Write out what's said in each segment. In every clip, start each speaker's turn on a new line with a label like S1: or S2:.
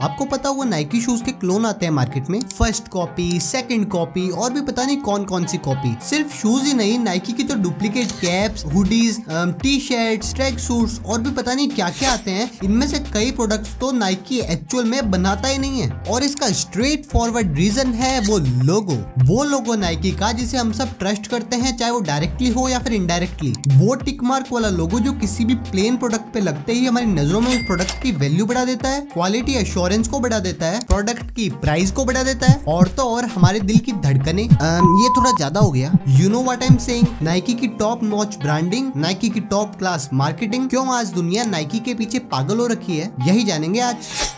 S1: आपको पता हुआ नाइकी शूज के क्लोन आते हैं मार्केट में, फर्स्ट कॉपी, सेकंड कॉपी और भी पता नहीं कौन कौन सी कॉपी। सिर्फ शूज ही नहीं, नाइकी की तो duplicate caps, hoodies, T shirt, track suits और भी पता नहीं क्या क्या आते हैं। इनमें से कई प्रोडक्ट्स तो नाइकी एक्चुअल में बनाता ही नहीं है और इसका स्ट्रेट फॉरवर्ड रीजन है वो लोगो नाइकी का जिसे हम सब ट्रस्ट करते हैं, चाहे वो डायरेक्टली हो या फिर इनडायरेक्टली। वो टिक मार्क वाला लोगो जो किसी भी प्लेन प्रोडक्ट पे लगते ही हमारी नजरों में उस प्रोडक्ट की वैल्यू बढ़ा देता है, क्वालिटी एश्योरेंस को बढ़ा देता है, प्रोडक्ट की प्राइस को बढ़ा देता है और तो और हमारे दिल की धड़कने। ये थोड़ा ज्यादा हो गया। You know what I am saying. Nike की टॉप नॉच ब्रांडिंग, नाइकी की टॉप क्लास मार्केटिंग, क्यों आज दुनिया नाइकी के पीछे पागल हो रखी है, यही जानेंगे आज।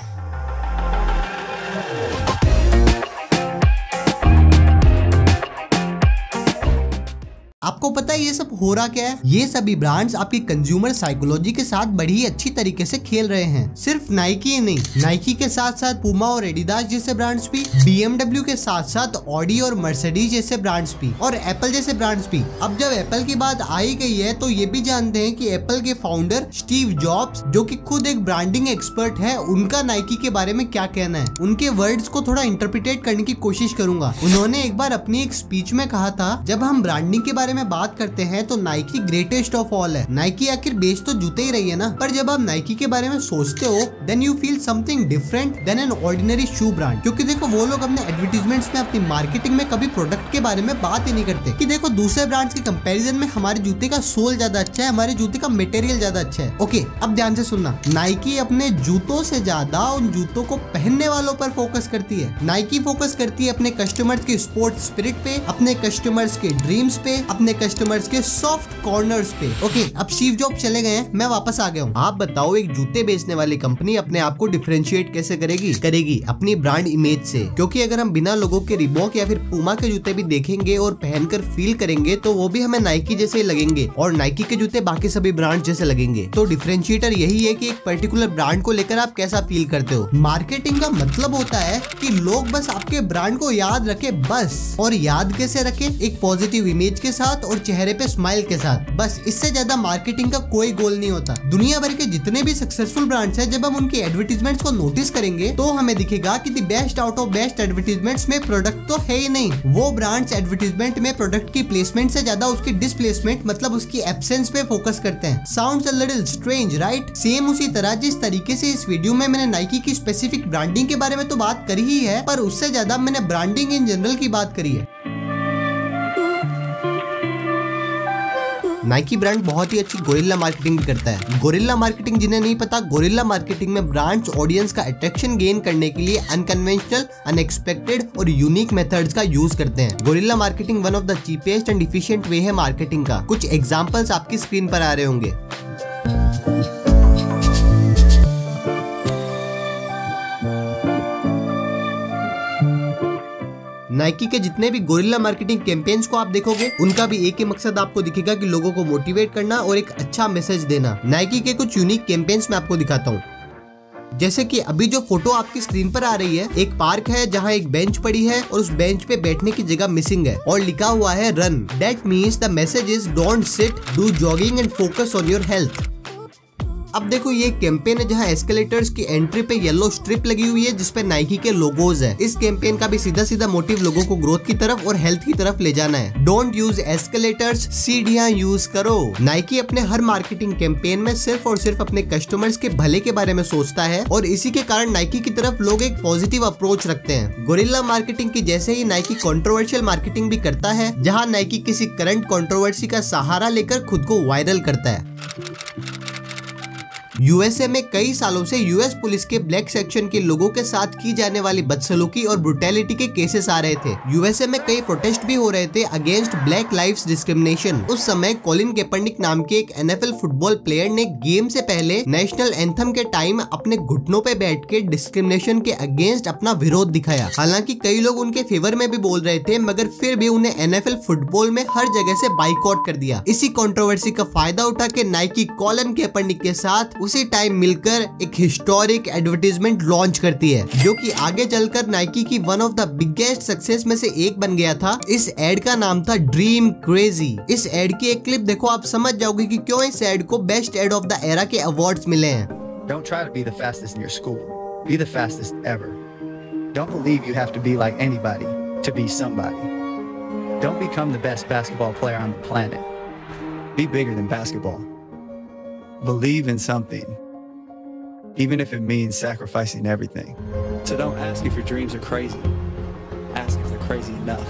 S1: आपको पता है ये सब हो रहा क्या है? ये सभी ब्रांड्स आपकी कंज्यूमर साइकोलॉजी के साथ बड़ी अच्छी तरीके से खेल रहे हैं। सिर्फ नाइकी ही नहीं, नाइकी के साथ साथ पूमा और एडिडास जैसे ब्रांड्स भी, BMW के साथ साथ ऑडी और मर्सिडीज जैसे ब्रांड्स भी और एप्पल जैसे ब्रांड्स भी। अब जब एप्पल की बात आई गई है तो ये भी जानते हैं कि एप्पल के फाउंडर स्टीव जॉब्स, जो कि खुद एक ब्रांडिंग एक्सपर्ट है, उनका नाइकी के बारे में क्या कहना है। उनके वर्ड्स को थोड़ा इंटरप्रिटेट करने की कोशिश करूंगा। उन्होंने एक बार अपनी एक स्पीच में कहा था, जब हम ब्रांडिंग के बारे में बात करते हैं तो नाइकी ग्रेटेस्ट ऑफ ऑल है। नाइकी आखिर बेच तो जूते ही रही है ना, पर जब आप नाइकी के बारे में सोचते हो then you feel something different than an ordinary shoe brand. क्योंकि देखो वो लोग अपने एडवर्टाइजमेंट्स में, अपनी मार्केटिंग में कभी प्रोडक्ट के बारे में बात ही नहीं करते कि देखो दूसरे ब्रांड्स के कंपैरिजन में हमारे जूते का सोल ज्यादा अच्छा है, हमारे जूते का मटेरियल ज्यादा अच्छा है। ओके, अब ध्यान से सुनना, नाइकी अपने जूतों से ज्यादा उन जूतों को पहनने वालों पर फोकस करती है। नाइकी फोकस करती है अपने कस्टमर्स के स्पोर्ट्स स्पिरिट पे, अपने कस्टमर्स के ड्रीम्स पे, अपने कस्टमर्स के सॉफ्ट कॉर्नर्स पे। ओके, अब स्टीव जॉब्स चले गए हैं, मैं वापस आ गया हूँ। आप बताओ एक जूते बेचने वाली कंपनी अपने आप को डिफरेंशिएट कैसे करेगी अपनी ब्रांड इमेज से। क्योंकि अगर हम बिना लोगों के रिबॉक या फिर पूमा के जूते भी देखेंगे और पहनकर फील करेंगे तो वो भी हमें नाइकी जैसे ही लगेंगे और नाइकी के जूते बाकी सभी ब्रांड जैसे लगेंगे। तो डिफरेंशिएटर यही है कि एक पर्टिकुलर ब्रांड को लेकर आप कैसा फील करते हो। मार्केटिंग का मतलब होता है कि लोग बस आपके ब्रांड को याद रखे, बस। और याद कैसे रखे? एक पॉजिटिव इमेज के साथ और चेहरे पे स्माइल के साथ, बस। इससे ज्यादा मार्केटिंग का कोई गोल नहीं होता। दुनिया भर के जितने भी सक्सेसफुल ब्रांड्स हैं, जब हम उनकी एडवर्टाइजमेंट्स को नोटिस करेंगे तो हमें दिखेगा कि the best out of best advertisements में प्रोडक्ट तो है ही नहीं। वो ब्रांड्स एडवर्टाइजमेंट में प्रोडक्ट की प्लेसमेंट से ज्यादा उसकी डिसप्लेसमेंट, मतलब उसकी एब्सेंस पे फोकस करते हैं। Sounds a little strange, right? Same उसी तरह जिस तरीके से इस वीडियो में मैंने नाइकी की स्पेसिफिक ब्रांडिंग के बारे में तो बात करी ही है, पर उससे ज्यादा मैंने ब्रांडिंग इन जनरल की बात करी है। नाइकी ब्रांड बहुत ही अच्छी गोरिल्ला मार्केटिंग भी करता है। गोरिल्ला मार्केटिंग जिन्हें नहीं पता, गोरिल्ला मार्केटिंग में ब्रांड्स ऑडियंस का अट्रैक्शन गेन करने के लिए अनकन्वेंशनल, अनएक्सपेक्टेड और यूनिक मेथड्स का यूज करते हैं। Gorilla marketing one of the cheapest and efficient way है मार्केटिंग का। कुछ एग्जांपल्स आपकी स्क्रीन पर आ रहे होंगे। नाइकी के जितने भी गोरिल्ला मार्केटिंग कैंपेन्स को आप देखोगे, उनका भी एक ही मकसद आपको दिखेगा कि लोगों को मोटिवेट करना और एक अच्छा मैसेज देना। नाइकी के कुछ यूनिक कैंपेन्स मैं आपको दिखाता हूँ। जैसे कि अभी जो फोटो आपकी स्क्रीन पर आ रही है, एक पार्क है जहाँ एक बेंच पड़ी है और उस बेंच पे बैठने की जगह मिसिंग है और लिखा हुआ है run. That means the message is don't sit, do jogging and focus on your health. अब देखो ये कैंपेन है जहाँ एस्केलेटर्स की एंट्री पे येलो स्ट्रिप लगी हुई है जिसपे नाइकी के लोगोज है। इस कैंपेन का भी सीधा सीधा मोटिव लोगों को ग्रोथ की तरफ और हेल्थ की तरफ ले जाना है। डोंट यूज एस्केलेटर्स, सीढ़ियां यूज करो। नाइकी अपने हर मार्केटिंग कैंपेन में सिर्फ और सिर्फ अपने कस्टमर्स के भले के बारे में सोचता है और इसी के कारण नाइकी की तरफ लोग एक पॉजिटिव अप्रोच रखते हैं। गोरिल्ला मार्केटिंग की जैसे ही नाइकी कंट्रोवर्शियल मार्केटिंग भी करता है, जहाँ नाइकी किसी करंट कंट्रोवर्सी का सहारा लेकर खुद को वायरल करता है। यूएसए में कई सालों से यूएस पुलिस के ब्लैक सेक्शन के लोगों के साथ की जाने वाली बदसलूकी और ब्रुटैलिटी के केसेस आ रहे थे। यूएसए में कई प्रोटेस्ट भी हो रहे थे अगेंस्ट ब्लैक लाइव्स डिस्क्रिमिनेशन। उस समय कॉलिन कैपर्निक नाम के एक एनएफएल फुटबॉल प्लेयर ने गेम से पहले नेशनल एंथम के टाइम अपने घुटनों पे बैठ के डिस्क्रिमिनेशन के अगेंस्ट अपना विरोध दिखाया। हालांकि कई लोग उनके फेवर में भी बोल रहे थे, मगर फिर भी उन्हें एनएफएल फुटबॉल में हर जगह से बाइकआउट कर दिया। इसी कंट्रोवर्सी का फायदा उठा के नाइकी कॉलिन कैपर्निक के साथ उसी टाइम मिलकर एक हिस्टोरिक एडवर्टाइजमेंट लॉन्च करती है, जो कि आगे चलकर नाइकी की one of the biggest success में से एक बन गया था। इस एड का नाम था ड्रीम क्रेजी। इस एड की एक क्लिप देखो, आप समझ जाओगे कि क्यों इस एड को best ad of the era के अवार्ड्स मिले हैं।
S2: Don't try to be the fastest in your school. Be the fastest ever. Don't believe you have to be like anybody to be somebody. Don't become the best basketball player on the planet. Be bigger than basketball. Believe in something, even if it means sacrificing everything. So don't ask if your dreams are crazy. Ask if they're crazy enough.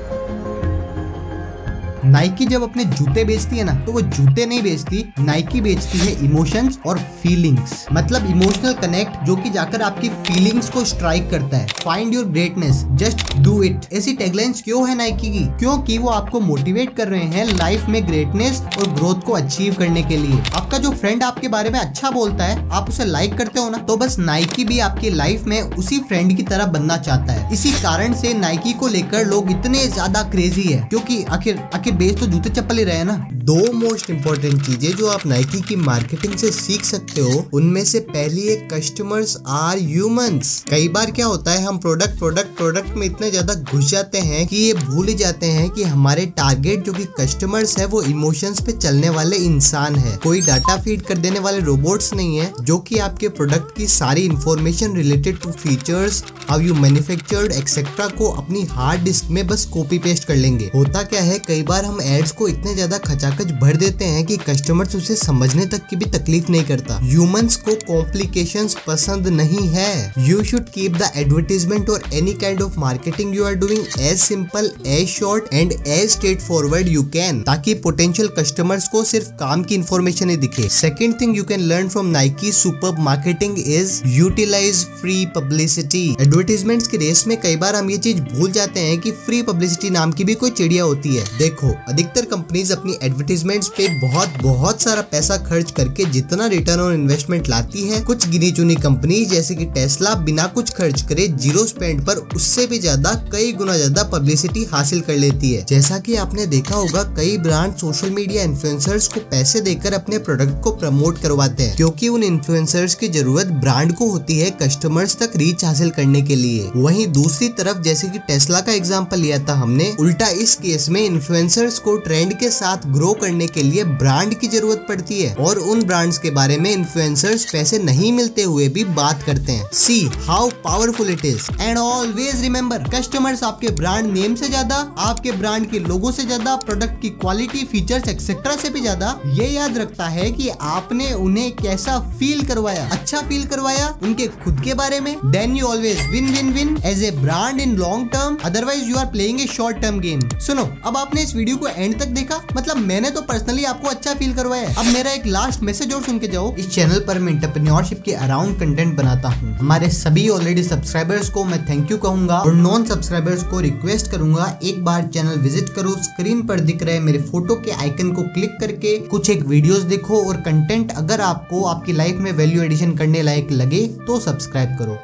S1: Nike जब अपने जूते बेचती है ना, तो वो जूते नहीं बेचती, नाइकी बेचती है इमोशंस और फीलिंग्स। मतलब इमोशनल कनेक्ट जो कि जाकर आपकी फीलिंग्स को स्ट्राइक करता है। Find your greatness, just do it. ऐसी टैगलाइंस क्यों है नाइकी की? क्योंकि वो आपको मोटिवेट कर रहे हैं लाइफ में ग्रेटनेस और ग्रोथ को अचीव करने के लिए। आपका जो फ्रेंड आपके बारे में अच्छा बोलता है, आप उसे लाइक करते हो ना, तो बस नाइकी भी आपकी लाइफ में उसी फ्रेंड की तरह बनना चाहता है। इसी कारण से नाइकी को लेकर लोग इतने ज्यादा क्रेजी है, क्योंकि आखिर बेच तो जूते चप्पल ही रहे ना।
S3: दो मोस्ट इम्पोर्टेंट चीजें जो आप नाइकी की मार्केटिंग से सीख सकते हो, उनमें से पहली है कस्टमर्स आर ह्यूमंस। कई बार क्या होता है, हम प्रोडक्ट में इतने ज्यादा घुस जाते हैं कि ये भूल ही जाते हैं कि हमारे टारगेट जो कि कस्टमर्स है वो इमोशंस पे चलने वाले इंसान है। कोई डाटा फीड कर देने वाले रोबोट्स नहीं है जो कि आपके प्रोडक्ट की सारी information related to features, how you manufactured etcetera को अपनी हार्ड डिस्क में बस कॉपी पेस्ट कर लेंगे। होता क्या है, कई बार हम एड्स को इतने ज्यादा खचाखच भर देते हैं कि कस्टमर्स उसे समझने तक की भी तकलीफ नहीं करता। ह्यूमंस को कॉम्प्लिकेशंस पसंद नहीं है। You should keep the advertisement और any kind of marketing you are doing as simple, as short and as straightforward you can, ताकि पोटेंशियल कस्टमर्स को सिर्फ काम की इंफॉर्मेशन ही दिखे। Second thing you can learn from Nike superb marketing is utilize free publicity. Advertisements की race में कई बार हम ये चीज भूल जाते हैं कि फ्री पब्लिसिटी नाम की भी कोई चिड़िया होती है। देखो, अधिकतर कंपनीज अपनी एडवर्टाइजमेंट्स पे बहुत सारा पैसा खर्च करके जितना रिटर्न ऑन इन्वेस्टमेंट लाती है, कुछ गिनी चुनी कंपनी जैसे कि टेस्ला बिना कुछ खर्च करे जीरो स्पेंड पर उससे भी ज्यादा, कई गुना ज्यादा पब्लिसिटी हासिल कर लेती है। जैसा कि आपने देखा होगा, कई ब्रांड सोशल मीडिया इन्फ्लुएंसर्स को पैसे देकर अपने प्रोडक्ट को प्रमोट करवाते हैं, क्योंकि उन इन्फ्लुएंसर्स की जरूरत ब्रांड को होती है कस्टमर्स तक रीच हासिल करने के लिए। वहीं दूसरी तरफ जैसे कि टेस्ला का एग्जांपल लिया था हमने, उल्टा इस केस में इन्फ्लुएंसर्स को ट्रेंड के साथ ग्रो करने के लिए ब्रांड की जरूरत पड़ती है, और उन ब्रांड्स के बारे में इन्फ्लुएंसर्स पैसे नहीं मिलते हुए भी बात करते हैं। See how powerful it is. And always remember, customers आपके ब्रांड नेम से ज्यादा, आपके ब्रांड के लोगो से ज्यादा, प्रोडक्ट की क्वालिटी, फीचर्स एक्सेट्रा से भी ज्यादा ये याद रखता है कि आपने उन्हें कैसा फील करवाया। अच्छा फील करवाया उनके खुद के बारे में, then you always win win win as a brand in long term. Otherwise you are playing a short term game. सुनो, अब आपने इस वीडियो को एंड तक देखा, मतलब मैंने तो पर्सनली आपको अच्छा फील करवाया है। अब मेरा एक लास्ट मैसेज और सुन के जाओ। इस चैनल पर मैं एंटरप्रेन्योरशिप के अराउंड कंटेंट बनाता हूँ। हमारे सभी ऑलरेडी सब्सक्राइबर्स को मैं थैंक यू कहूंगा, और नॉन सब्सक्राइबर्स को रिक्वेस्ट करूंगा एक बार चैनल विजिट करो। स्क्रीन पर दिख रहे मेरे फोटो के आइकन को क्लिक करके कुछ एक वीडियोस देखो, और कंटेंट अगर आपको आपकी लाइफ में वैल्यू एडिशन करने लायक लगे तो सब्सक्राइब करो।